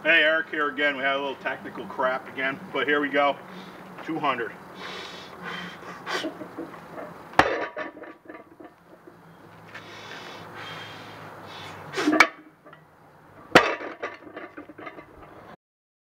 Hey, Eric here again. We had a little technical crap again, but here we go. 200.